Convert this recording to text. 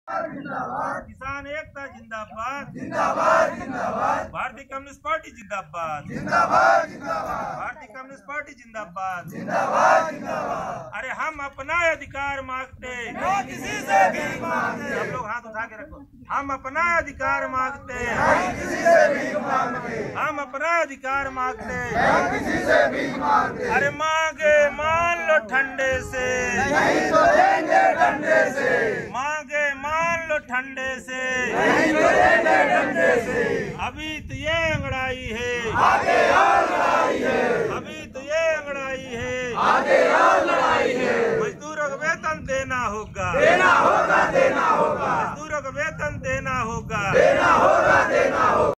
किसान एकता जिंदाबाद, भारतीय कम्युनिस्ट पार्टी जिंदाबाद, भारतीय कम्युनिस्ट पार्टी जिंदाबाद। अरे हम अपना अधिकार मांगते, किसी से भी मांगते। सब लोग हाथ उठा के रखो। हम अपना अधिकार मांगते, किसी से भी मांगते। हम अपना अधिकार मांगते, किसी से भी मांगते। अरे मांगे मान लो ठंडे से, नहीं तो लेंगे डंडे से। मांगे मान लो ठंडे से, नहीं तो लेंगे डंडे से। अभी तो ये अंगड़ाई है, आगे और लड़ाई है। अभी तो ये अंगड़ाई है, आगे और लड़ाई है। मजदूरों को वेतन देना होगा, देना होगा, देना होगा। मजदूरों को वेतन देना होगा, देना होगा, देना होगा।